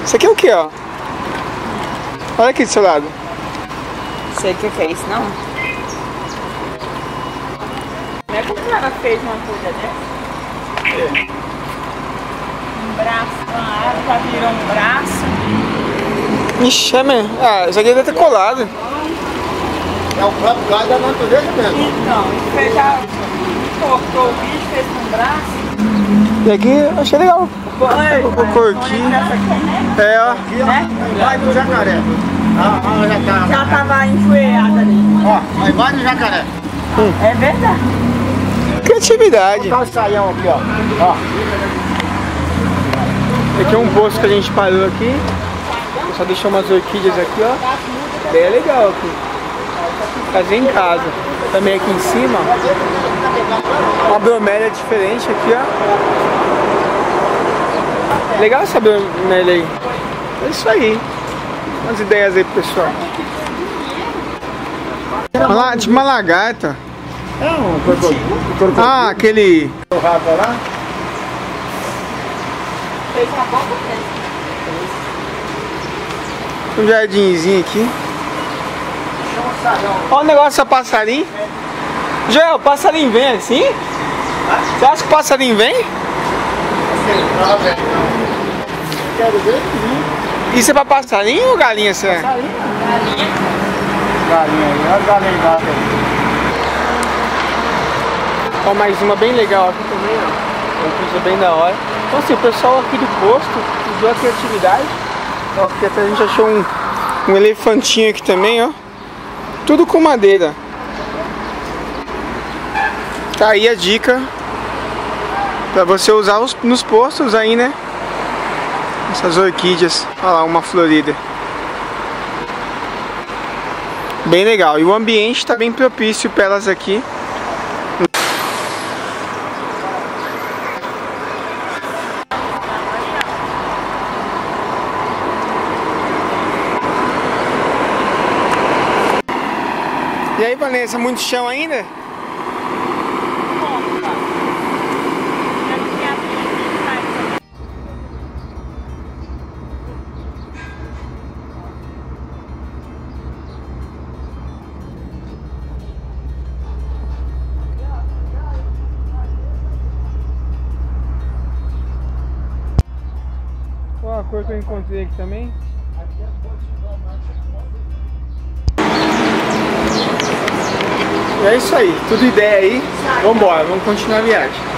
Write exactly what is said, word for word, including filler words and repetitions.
Isso aqui é o que, ó? Olha aqui do seu lado. Sei o que, que é isso, não? Como é que o cara fez uma coisa dessa? É. Um braço, uma árvore já virou um braço. Ixi, é mesmo. Ah, isso aqui deve ter colado. É o próprio gás da natureza mesmo. Então, ele fez já cortou o bicho, fez um braço. E aqui eu achei legal. O corquinho. É, ó. Aqui, ó, vai do jacaré. Ah, ah, já tá. Já tava enjoeada ali. Ó, aí vai do jacaré. É verdade. Criatividade. Olha o saião aqui, ó. Ó. Aqui é um posto que a gente parou aqui. Só deixou umas orquídeas aqui, ó. Bem legal aqui. Fazer em casa. Também aqui em cima, ó. Uma bromélia diferente aqui, ó. Legal essa bromélia aí. É isso aí. Umas ideias aí pro pessoal. Olha lá, tipo uma lagarta. É um crocodilo. Ah, aquele... O rato lá. Fez uma boca dessa. Um jardinzinho aqui. Olha o negócio dessa passarinho. Joel, o passarinho vem assim? Você acha que o passarinho vem? Quero ver. Isso é pra passarinho ou galinha, você? Galinha. Galinha aí, olha a galinha gata aí. Ó, mais uma bem legal aqui também, ó. Uma coisa bem da hora. Então assim, o pessoal aqui do posto usou a criatividade. Ó, aqui até a gente achou um, um elefantinho aqui também, ó. Tudo com madeira. Tá aí a dica pra você usar os, nos postos aí, né? Essas orquídeas. Olha lá, uma florida. Bem legal. E o ambiente tá bem propício para elas aqui. E aí, Vanessa, muito chão ainda? Olha a cor que eu encontrei aqui também. E é isso aí, tudo ideia aí. Vambora, vamos continuar a viagem.